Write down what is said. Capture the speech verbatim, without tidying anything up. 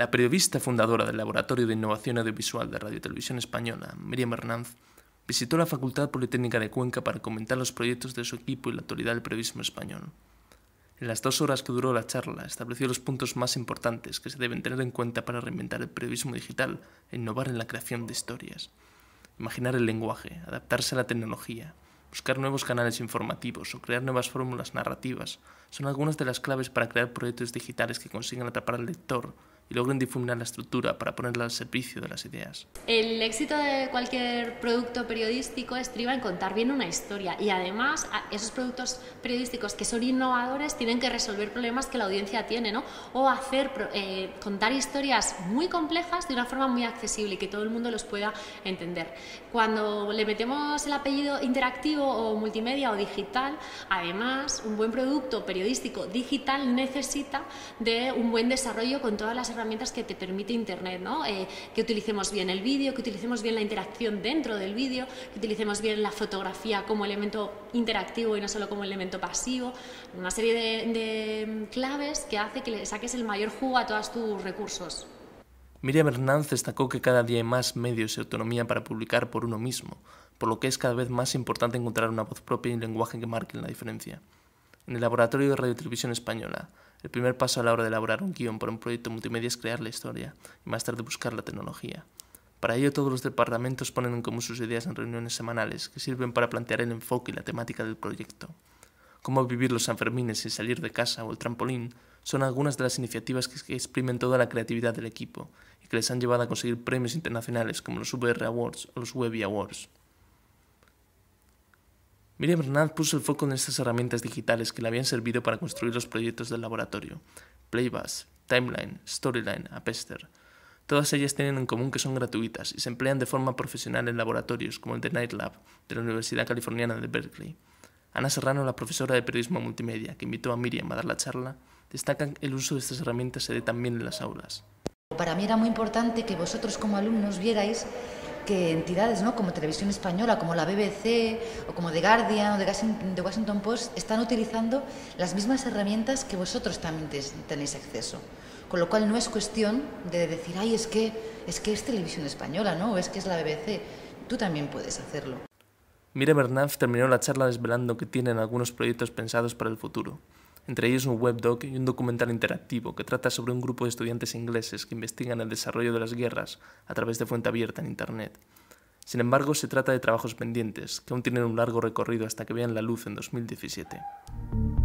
La periodista fundadora del Laboratorio de Innovación Audiovisual de Radio y Televisión Española, Míriam Hernández, visitó la Facultad Politécnica de Cuenca para comentar los proyectos de su equipo y la actualidad del periodismo español. En las dos horas que duró la charla, estableció los puntos más importantes que se deben tener en cuenta para reinventar el periodismo digital e innovar en la creación de historias. Imaginar el lenguaje, adaptarse a la tecnología, buscar nuevos canales informativos o crear nuevas fórmulas narrativas son algunas de las claves para crear proyectos digitales que consigan atrapar al lector y logren difuminar la estructura para ponerla al servicio de las ideas. El éxito de cualquier producto periodístico estriba en contar bien una historia y además esos productos periodísticos que son innovadores tienen que resolver problemas que la audiencia tiene, ¿no? O hacer, eh, contar historias muy complejas de una forma muy accesible y que todo el mundo los pueda entender. Cuando le metemos el apellido interactivo o multimedia o digital, además un buen producto periodístico digital necesita de un buen desarrollo con todas las herramientas herramientas que te permite Internet, ¿no? Eh, que utilicemos bien el vídeo, que utilicemos bien la interacción dentro del vídeo, que utilicemos bien la fotografía como elemento interactivo y no solo como elemento pasivo, una serie de, de claves que hace que le saques el mayor jugo a todos tus recursos. Míriam Hernández destacó que cada día hay más medios y autonomía para publicar por uno mismo, por lo que es cada vez más importante encontrar una voz propia y un lenguaje que marquen la diferencia. En el Laboratorio de Radio y Televisión Española, el primer paso a la hora de elaborar un guión para un proyecto multimedia es crear la historia y más tarde buscar la tecnología. Para ello, todos los departamentos ponen en común sus ideas en reuniones semanales que sirven para plantear el enfoque y la temática del proyecto. Cómo vivir los Sanfermines sin salir de casa o el trampolín son algunas de las iniciativas que exprimen toda la creatividad del equipo y que les han llevado a conseguir premios internacionales como los V R Awards o los Webby Awards. Míriam Hernández puso el foco en estas herramientas digitales que le habían servido para construir los proyectos del laboratorio: Playbuzz, Timeline, Storyline, Apester. Todas ellas tienen en común que son gratuitas y se emplean de forma profesional en laboratorios como el de Night Lab de la Universidad Californiana de Berkeley. Ana Serrano, la profesora de periodismo multimedia que invitó a Míriam a dar la charla, destaca que el uso de estas herramientas se dé también en las aulas. Para mí era muy importante que vosotros como alumnos vierais que entidades, ¿no?, como Televisión Española, como la B B C o como The Guardian o The Washington Post están utilizando las mismas herramientas que vosotros también tenéis acceso. Con lo cual no es cuestión de decir, ay, es que es, que es Televisión Española, ¿no?, o es que es la B B C. Tú también puedes hacerlo. Míriam Hernández terminó la charla desvelando que tienen algunos proyectos pensados para el futuro. Entre ellos un webdoc y un documental interactivo que trata sobre un grupo de estudiantes ingleses que investigan el desarrollo de las guerras a través de fuente abierta en Internet. Sin embargo, se trata de trabajos pendientes, que aún tienen un largo recorrido hasta que vean la luz en dos mil diecisiete.